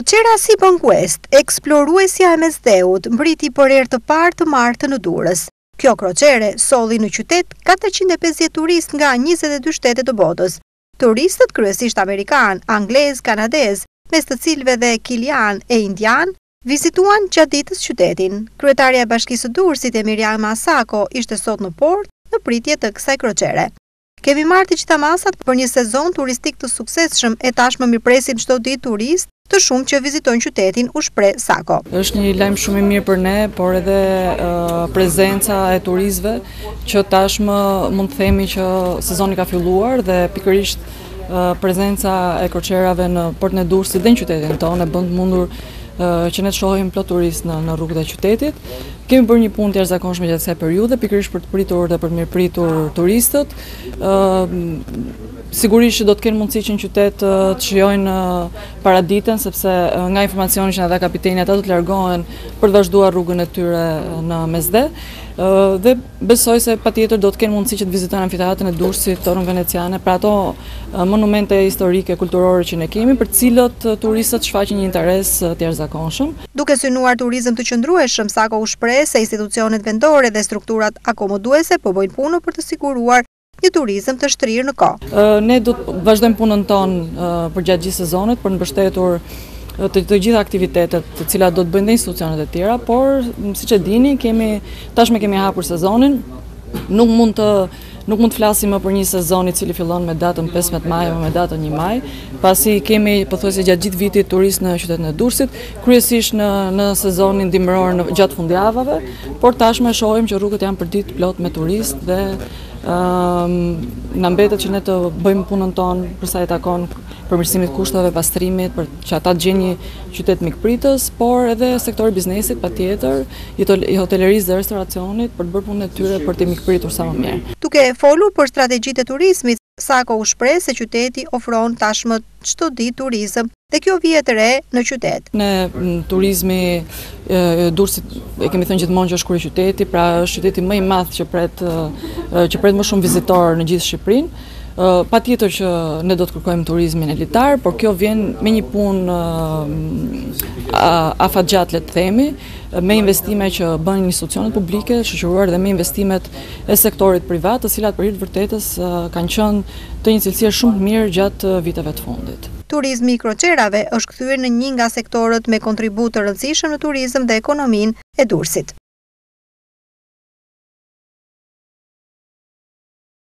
Crocera Sibon Quest, eksploruesja e Mesdheut, mbriti për herë të parë të martë në Durrës. Kjo crocere solli në qytet 450 turistë nga 22 shtete të botës. Turistët kryesisht amerikan, anglez, kanadez, mes të cilëve dhe kilian e indian, vizituan gjatë ditës qytetin. Kryetaria e Bashkisë së Durrësit Miriam Masako ishte sot në port në pritje të kësaj crocere. Kemi marrë të gjitha masat për një sezon turistik të suksesshëm e tashmë mirpresim çdo ditë turist të shumë që vizitojnë qytetin, u shpreh Sako. Është një lajm shumë i mirë për ne, por edhe prezenca e turistëve që tashmë mund të themi që sezoni ka filluar dhe pikërisht prezenca e kroqerave në portin e Durrësit dhe në qytetin tonë bën të mundur që ne të shohim plot turistë në rrugët e qytetit. Kemi bërë një punë të jashtëzakonshme gjatë kësaj periudhe, pikërisht për të pritur dhe për të mirëpritur turistët. Sigurisht që do të kenë mundësi që në qytet të shijojnë paraditën, sepse nga informacioni që na dha kapiteni ata do të largohen për të vazhduar rrugën e tyre në Mesdhe. Dhe besoj se patjetër do të kenë mundësi që të vizitojnë amfiteatrin e Durrësit, Torën Veneciane, pra ato monumente historike, kulturore që ne kemi, për cilët turistët shfaqin një interes të jashtëzakonshëm. Duke synuar turizëm të qëndrueshëm, Sako u shpreh se institucionet vendore dhe strukturat akomoduese po bëjnë punë për të siguruar një turizëm të shtrirë në kohë. Ne do të vazhdojmë punën tonë për gjatë gjithë sezonit për të mbështetur të gjitha aktivitetet të cilat do të bëjnë dhe institucionet e tjera, por siç e dini, tashmë kemi hapur sezonin, nuk mund të flasim më për një sezon i cili fillon me datën 15 maj apo me datën 1 maj, pasi kemi pothuajse gjatë gjithë vitit turistë në qytetin e Durrësit, kryesisht në sezonin dimëror gjatë fundjavave, por tashmë shohim që rrugët janë përdit plot me turistë dhe na mbetet që ne të bëjmë punën tonë për sa i takon përmirësimit kushtave, pastrimit, për që ata të gjejnë një qytet mikpritës, por edhe sektori biznesit patjetër, i hotelerisë dhe restoracionit për të bërë punën e tyre për të mikpritur sa më mirë. Duke folur për strategjitë e turizmit, Sako u shpreh se qyteti ofron tashmë çdo ditë turizëm dhe kjo vije të re në qytet. Ne turizmi Durrësit e kemi thënë gjithmonë që është kryeqyteti, pra është qyteti më i madh që pret më shumë vizitorë në gjithë Shqipërinë. Patjetër që ne do të kërkojmë turizmin elitar, por kjo vjen me një punë afatgjat, le të themi, me investime që bën institucionet publike, shoqëruar dhe me investimet e sektorit privat, të cilat për hir të vërtetës kanë qenë të një cilësie shumë të mirë gjatë viteve të fundit. Turizmi i kroqerave është kthyer në një nga sektorët me kontribut të rëndësishëm në turizëm dhe ekonominë e Durrësit.